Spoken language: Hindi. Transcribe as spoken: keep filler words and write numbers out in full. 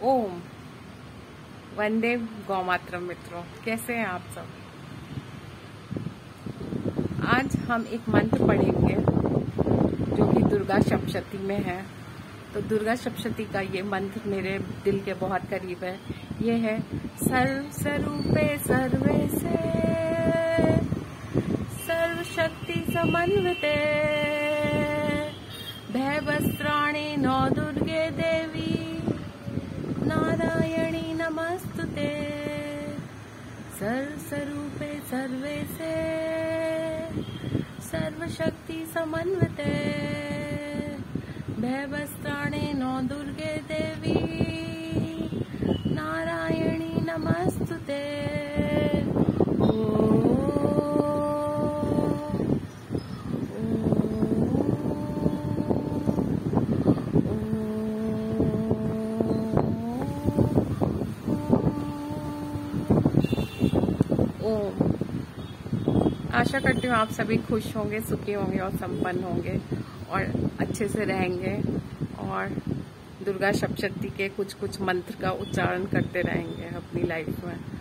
ओम वंदे गौमातरम। मित्रों, कैसे हैं आप सब। आज हम एक मंत्र पढ़ेंगे जो कि दुर्गा सप्तशती में है। तो दुर्गा सप्तशती का ये मंत्र मेरे दिल के बहुत करीब है। ये है सर्व स्वरूपे सर्वे से सर्व शक्ति समन्विते भयवस्त्राणि नौ दुर्गे देवी नारायणी नमस्तुते। सर्व स्वरूपे सर्वे से सर्व शक्ति समन्विते भयवस्त्राणि नौ दुर्गे देवी नारायणी नमस्तुते। ओम। आशा करती हूँ आप सभी खुश होंगे, सुखी होंगे और संपन्न होंगे और अच्छे से रहेंगे और दुर्गा सप्तशती के कुछ कुछ मंत्र का उच्चारण करते रहेंगे अपनी लाइफ में।